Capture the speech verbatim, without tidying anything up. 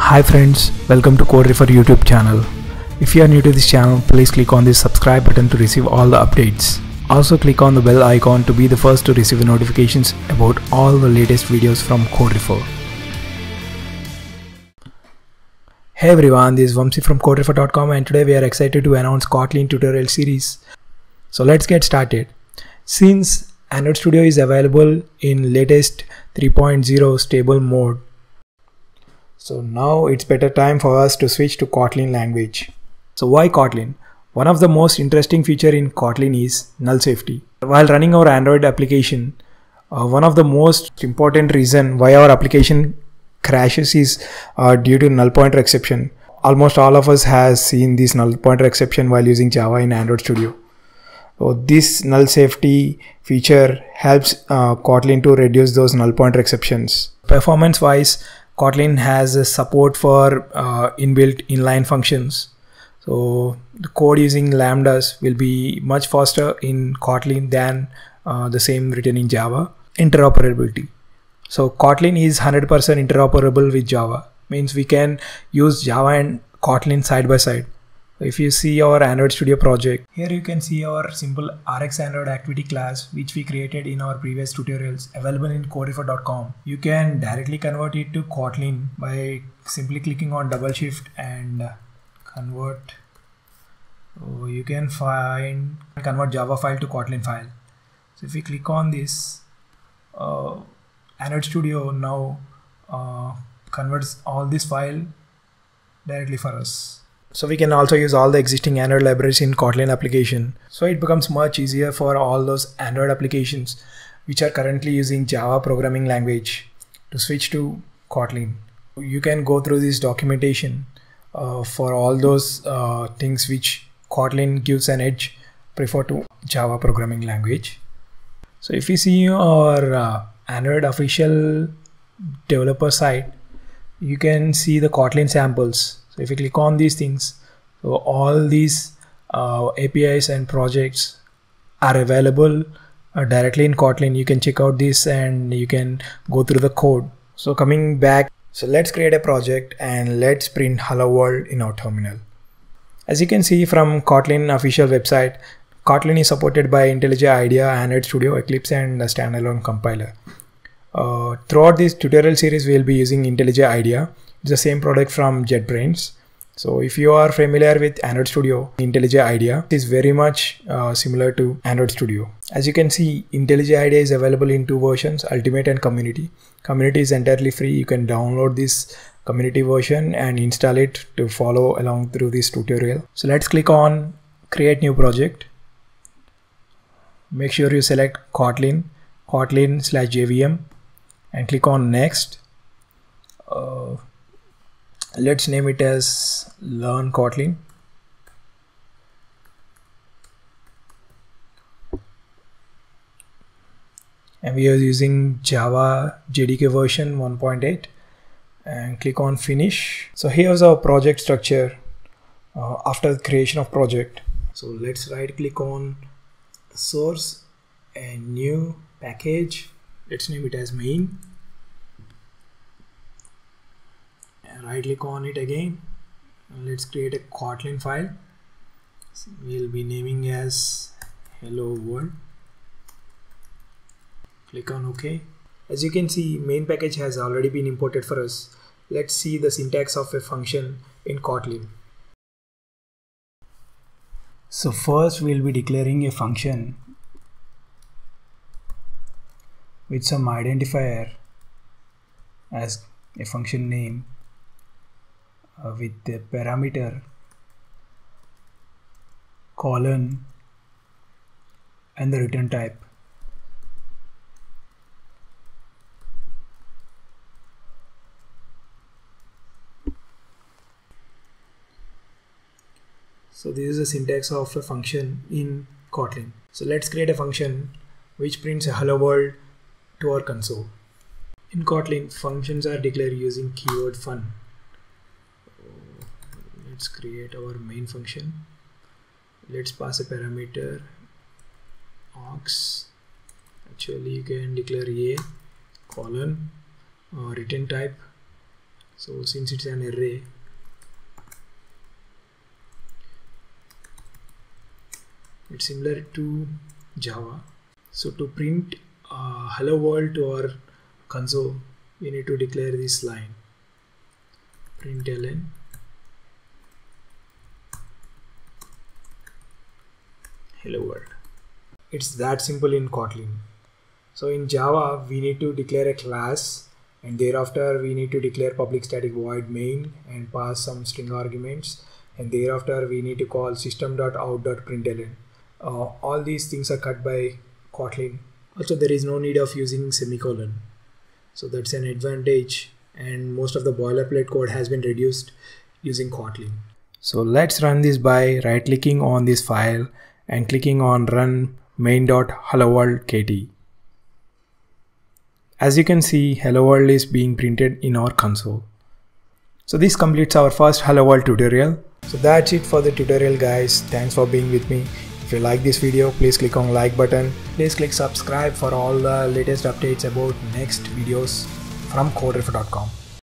Hi friends, welcome to Coderefer YouTube channel. If you are new to this channel, please click on the subscribe button to receive all the updates. Also click on the bell icon to be the first to receive the notifications about all the latest videos from Coderefer. Hey everyone, this is Vamsi from Kotlin dot com and today we are excited to announce Kotlin Tutorial Series. So let's get started. Since Android Studio is available in latest three point oh stable mode, so now it's better time for us to switch to Kotlin language. So why Kotlin? One of the most interesting feature in Kotlin is null safety. While running our Android application, uh, one of the most important reason why our application crashes is uh, due to null pointer exception. Almost all of us has seen this null pointer exception while using Java in Android Studio. So this null safety feature helps uh, Kotlin to reduce those null pointer exceptions. Performance wise, Kotlin has a support for uh, inbuilt inline functions. So the code using lambdas will be much faster in Kotlin than uh, the same written in Java. Interoperability. So Kotlin is one hundred percent interoperable with Java. Means we can use Java and Kotlin side by side. If you see our Android Studio project, here you can see our simple R X Android activity class which we created in our previous tutorials available in Koderefer dot com. You can directly convert it to Kotlin by simply clicking on double shift and convert. So you can find convert Java file to Kotlin file. So if we click on this, uh, Android Studio now uh, converts all this file directly for us. So we can also use all the existing Android libraries in Kotlin application. So it becomes much easier for all those Android applications which are currently using Java programming language to switch to Kotlin. You can go through this documentation uh, for all those uh, things which Kotlin gives an edge prefer to Java programming language. So if you see our uh, Android official developer site, you can see the Kotlin samples. So if you click on these things, so all these uh, A P Is and projects are available uh, directly in Kotlin. You can check out this and you can go through the code. So coming back, so let's create a project and let's print hello world in our terminal. As you can see from Kotlin official website, Kotlin is supported by IntelliJ IDEA, Android Studio, Eclipse and a standalone compiler. Uh, throughout this tutorial series, we will be using IntelliJ IDEA. It's the same product from JetBrains. So if you are familiar with Android Studio, IntelliJ IDEA is very much uh, similar to Android Studio. As you can see, IntelliJ IDEA is available in two versions, Ultimate and Community. Community is entirely free. You can download this community version and install it to follow along through this tutorial. So let's click on Create New Project. Make sure you select Kotlin, Kotlin slash J V M and click on Next. Uh, let's name it as Learn Kotlin. And we are using Java J D K version one point eight and click on Finish. So here's our project structure uh, after the creation of project. So let's right click on Source and New Package. Let's name it as Main. Right click on it again and let's create a Kotlin file. So we'll be naming as hello world. Click on OK. As you can see, main package has already been imported for us. Let's see the syntax of a function in Kotlin. So first we'll be declaring a function with some identifier as a function name uh, with the parameter colon and the return type. So this is the syntax of a function in Kotlin. So let's create a function which prints a hello world to our console. In Kotlin, functions are declared using keyword fun. Let's create our main function. Let's pass a parameter aux. Actually, you can declare a colon uh, return type So since it's an array, it's similar to Java. So to print uh, hello world to our console, we need to declare this line, println hello world. It's that simple in Kotlin. So in Java, we need to declare a class, and thereafter we need to declare public static void main and pass some string arguments, and thereafter we need to call system.out.println. Uh, all these things are cut by Kotlin. Also, there is no need of using semicolon. So that's an advantage, and most of the boilerplate code has been reduced using Kotlin. So let's run this by right clicking on this file and clicking on run main.helloworld.kt. As you can see, hello world is being printed in our console. So this completes our first hello world tutorial. So that's it for the tutorial, guys. Thanks for being with me. If you like this video, please click on like button. Please click subscribe for all the latest updates about next videos from Kotlin Tutorial dot com.